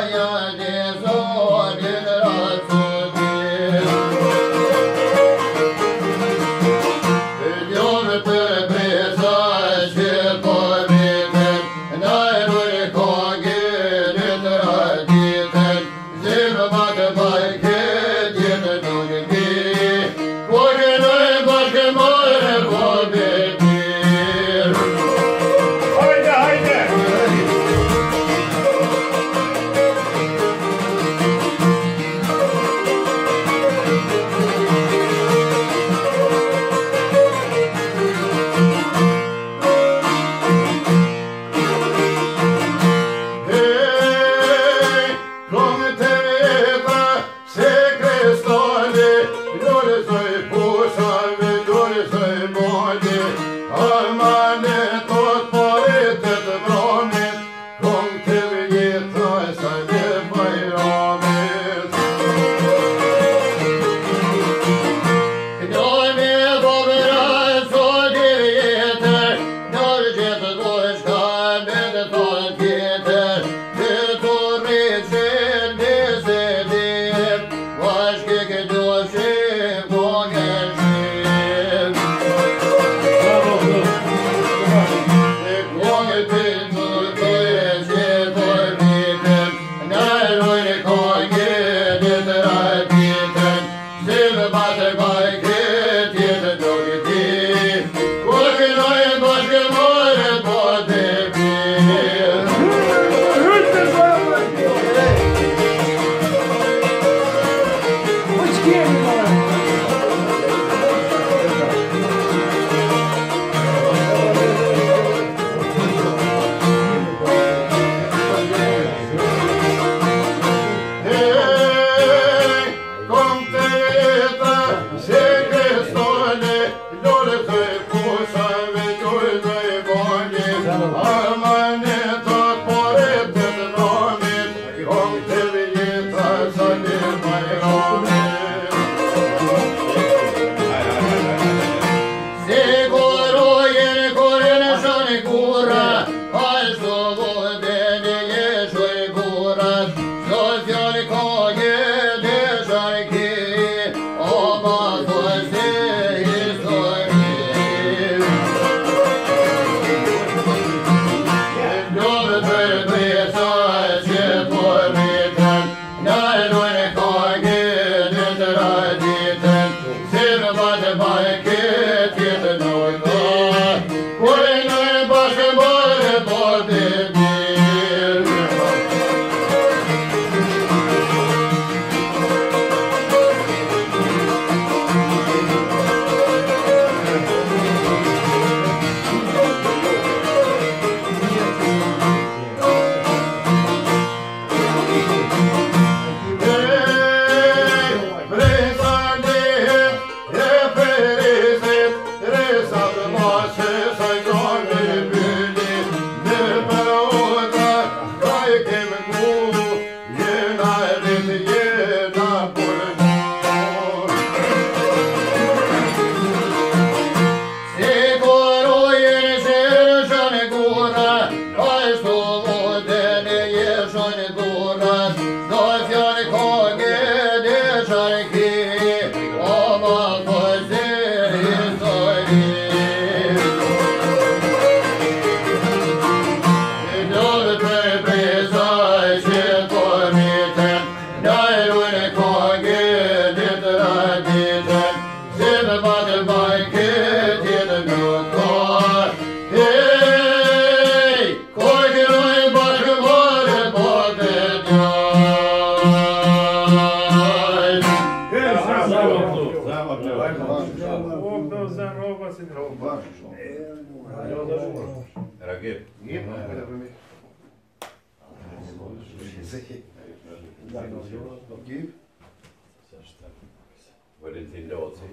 Valentin Dotzi,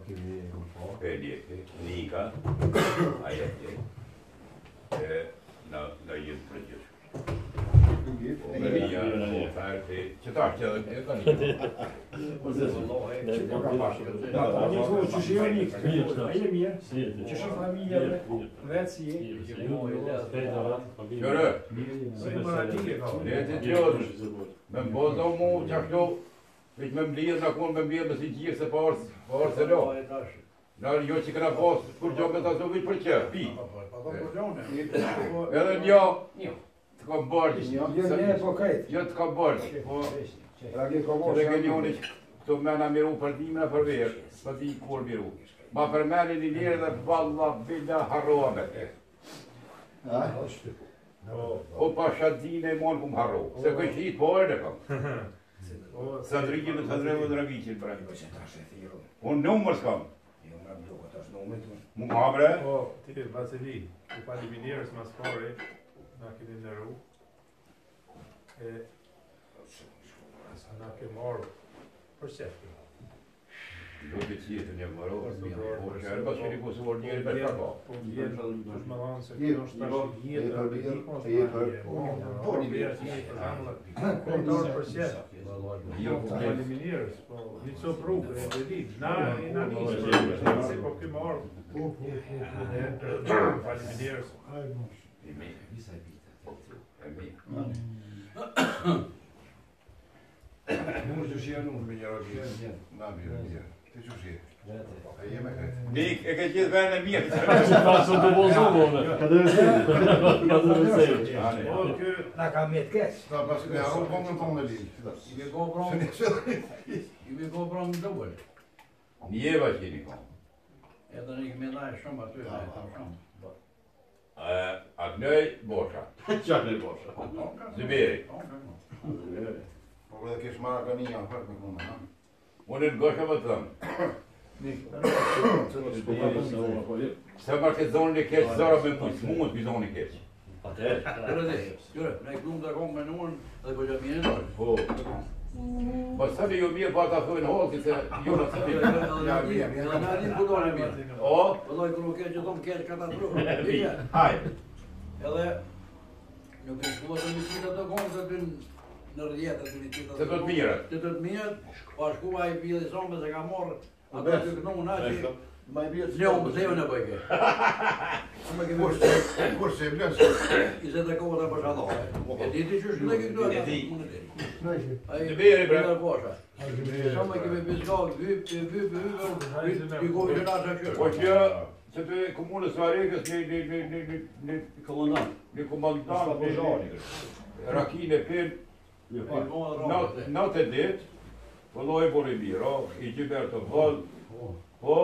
Pedieke, Nika, Ayette, na Jut Bridges. Maria, Që ta është edhe e tani. Они будут чужие они, а я мир. Чеши фамилия, Венции. Qërë, le të qërë, me më bozo mu që ashtu, veç me mblidh në konë me mblidh me si gjirë se parë se lo. Në jo që këna pas, kur gjo me ta zdo veç për që, pi. Edhe një, të kam bërë, jo të kam bërë, po që dhe gënjoni që këto mena miru për dimna për verë, për di kur miru. Ma për menin i njerë dhe valla billa harroa me te. O pa shadzine i monë kum harro, se këj qit po e në kam. Sa drigje me të drevë dhe ragicin për e. Unë numër s'kam. Mu ma bre? Po, ti Vasili, u faliminierës mas pare, na keni ndërru. Na ke marrë për sheftë. Do të qjetë një mëro, po që erë pas qeni Kosovër njëri për ka ka. Po, jetë, është më dhanë se kjo është tash jetë, po, një bjerë, kontorë për sheftë. Faliminierës, po, një co prukë, e di, na njështë, se po këmë marrë. Faliminierës. Nuk që shia nuk me një rogje. Na mirë. Ti që shia? E jeme këtë. Nik, e ke gjithë vene mirë. Passo të bozovone. Kada vësejë. Po, kë, Na ka me të keq. Ta pas këtë arro pongën tonë në linë. I me ko prom duhet. Njeva qeni ka. Edhe një me ndaj shumë aty, e ta shumë. Atë nëj, bosha. Qak në bosha. Zyberi. Po dhe kesh marra ka një janë fërë me kone, ha? Unë në gosha më të thëmë. Se ma këtë zonë në keqë, zara me mujtë, s'mu mund për zonë në keqë. Kjure, ne i klumë të kongë me nuën, edhe ko që mjenë nërë. Po. Po së në ju mirë, pa ta thujnë holë, se ju në të mirë. Edhe na di ku do në mirë. O? Vëlloj kërë keqë që thomë keqë katastrofë. Hajë. Edhe, nuk e shkullë të misitë të kongë, se të në rjetë të misitë Se të të mirët. Të të mirët, pa shkuva i pjë dhe somë se ka morë, ata të kënu në që, një unë pësejve në bëjke. Kur se blenë? I se të kohë të përshadohë. E ti që shkëllë e këtu e ti. Zyberi, bre. Shumë e kemi piskallë, vypë, i kohë që nga që Po qërë. që, që të komunës Varekës një komandant, një rakin e pin, natë e ditë, vëlloj bori mirë, i gjyber të vëllë, po,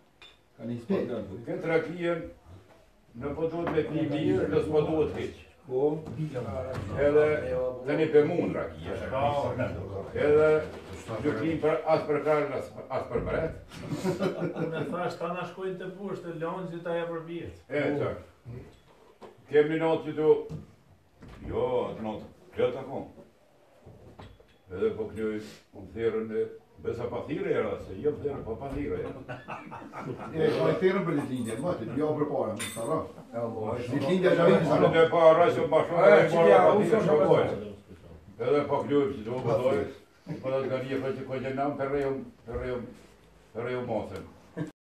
këtë rakien, në po duhet me pi mirë, në s'po duhet heqë. Edhe, të një për mund rakien, edhe, gjykim për asë për karën, asë për mëret. unë e thash, ta na shkojnë të pushtë, lonë që ta e për bjetë. E, qërë. Kem një notë që tu, jo, atë notë, këtë akon. Edhe po kënjoj, më thirën e, besa pa thire e rase, jo thirën, po pa thire e. E, ka i thirën për ditlindje, ma të jo për pare, më të rrë. Ditlindje që vinë Anë të pa rase ma shumë, e mora pa thire shkojnë. Edhe po kënjoj, që tu më dojë, po dhe të ka një për që ko gjenam, për rejo mosën.